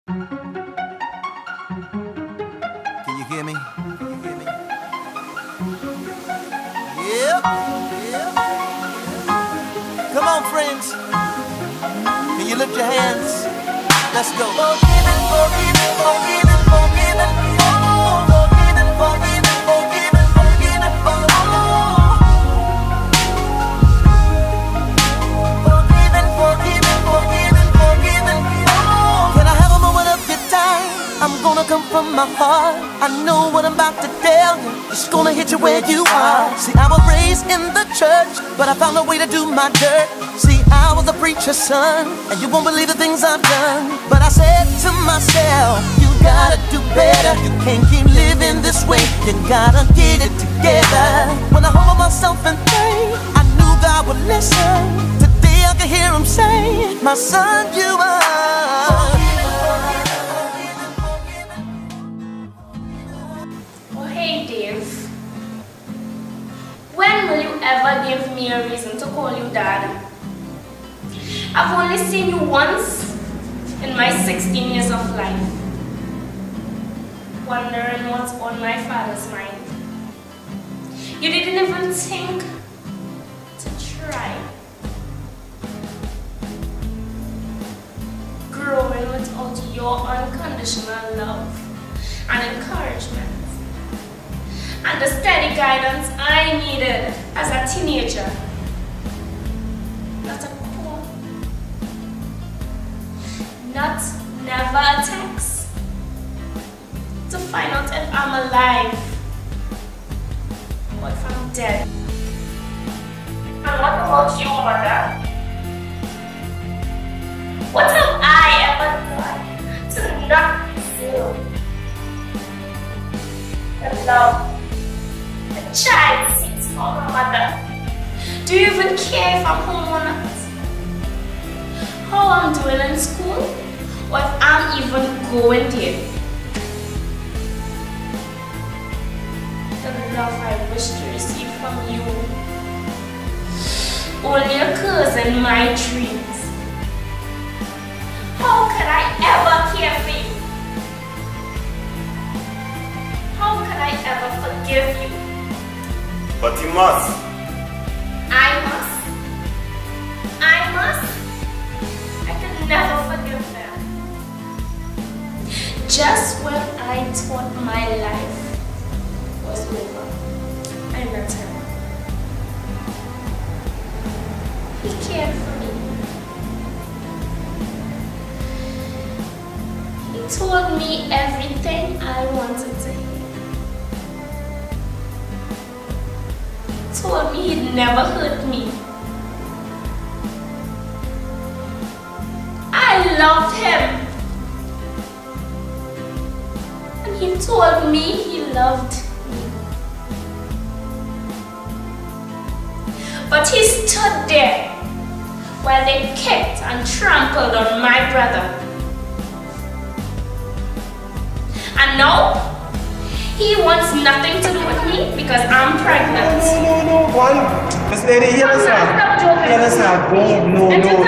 Can you hear me? Yep. Come on, friends. Can you lift your hands? Let's go. Forgiven, forgiven, forgiven, forgiven. Oh, forgiven, forgiven, forgiven, forgiven, forgiven, forgiven, forgiven, forgiven. Oh, can I have a moment of your time? I'm gonna come from my heart. I know what I'm about to tell you. It's gonna hit you where you are. See, I was raised in the church, but I found a way to do my dirt. See, I was a preacher's son, and you won't believe the things I've done. But I said to myself, you gotta do better. You can't keep living this way. You gotta get it together. When I humble myself and pray, I knew God would listen. Today I can hear him say, my son, you are. Oh, hey Dave. When will you ever give me a reason to call you Dad? I've only seen you once in my 16 years of life, wondering what's on my father's mind. You didn't even think to try. Growing without your unconditional love and encouragement, and the steady guidance I needed as a teenager. Not a call, not never a text to find out if I'm alive or if I'm dead. And what about you, Mother? What have I ever done to not feel the love a child seeks from a mother? Do you even care if I'm home or not? How I'm doing in school, or if I'm even going there? The love I wish to receive from you only occurs in my dreams. How could I ever care for you? How could I ever forgive you? But you must. I must. I must. I could never forgive them. Just when I thought my life was over, I met him. He cared for me. He told me everything I wanted to hear. Told me he'd never hurt me. I loved him. And he told me he loved me. But he stood there while they kicked and trampled on my brother. And now, he wants nothing to do with me because I'm pregnant. No, one. Miss Lady, you understand? You understand? No.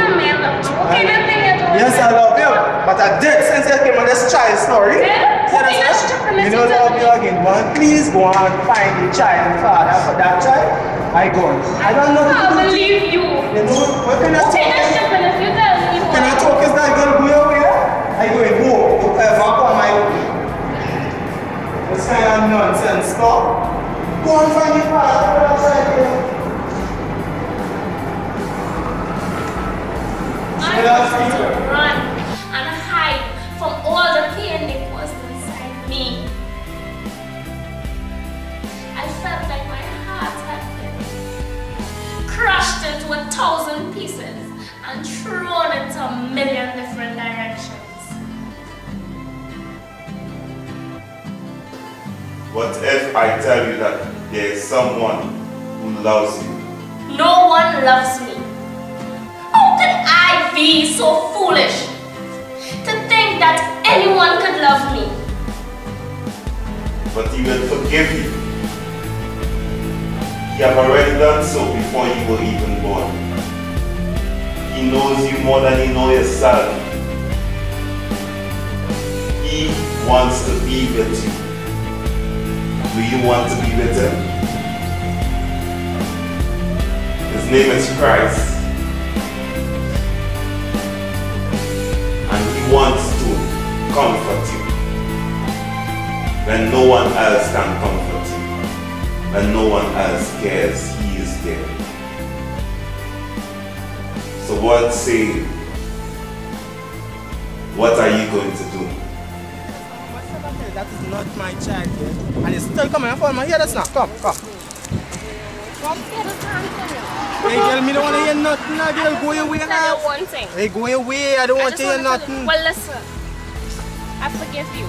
Yes, I love you. But I did since you came on this child story. You understand? You don't love you again. One, please go and find the child father for that child. I go. I don't know. I believe you. You know, what can I talk? Can I talk? Is that going to go your way? I go in home. Whoever come my way. This kind of nonsense, stop. Go and find your father outside here. I wanted to run and hide from all the pain that was inside me. I felt like my heart had been crushed into 1,000 pieces and thrown into a million different directions. What if I tell you that there is someone who loves you? No one loves me. How could I be so foolish to think that anyone could love me? But he will forgive you. He have already done so before you were even born. He knows you more than you know yourself. He wants to be with you. Do you want to be with him? His name is Christ. And he wants to comfort you when no one else can comfort you, when no one else cares. He is there. So what say you? What are you going to do? That is not my child yet. And it's still coming. I found my hear that's not. Come. Hey girl, me don't want to hear nothing. Nah, girl, go away. Tell you one thing. Hey, go away. I don't want to hear nothing. Well, listen. I forgive you.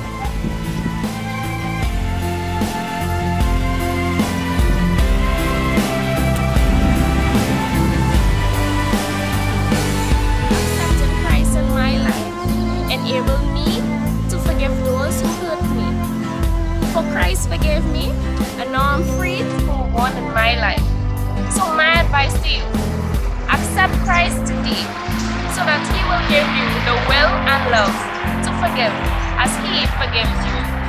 Accepting Christ in my life enabled me to forgive those who hurt me. For Christ forgave me, and now I'm free to move on in my life. So my advice to you, accept Christ today so that he will give you the will and love to forgive as he forgives you.